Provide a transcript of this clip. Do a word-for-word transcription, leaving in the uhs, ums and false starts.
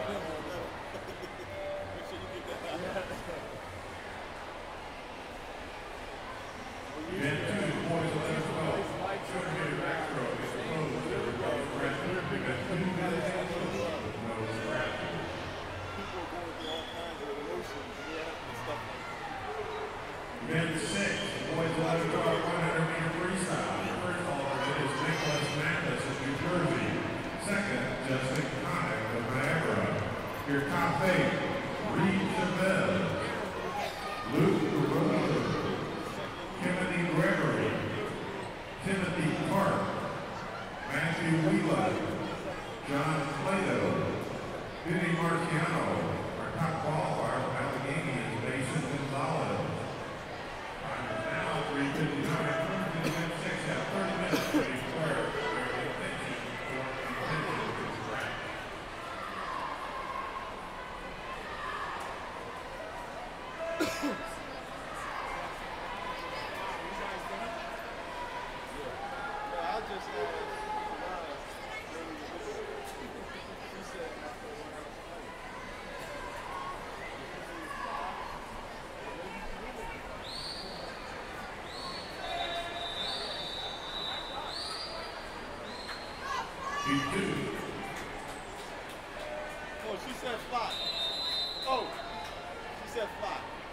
Make sure you get that out. Event two, boys eleven twelve. two hundred meter backstroke is proposed to replace Preston. Event two, men's with no scratching. People are going through all kinds of emotions and stuff like that. Event six, boys eleven twelve, one hundred meter freestyle. Your first alternate is Nicholas Mathis of New Jersey. Second, Justin Connick of Niagara. Your top eight, Reed Chavez, Luke DeRosa, Timothy Gregory, Timothy Park, Matthew Wheeler, John Plato, Vinny Marciano. Our top qualifier from Allegheny is Mason Gonzalez. Time is now three fifty-nine. Event six have thirty minutes to declare their intention for intention to track. I just asked Ryan, he said after one house fight. Heat two. Oh, she said five. Oh, she said five.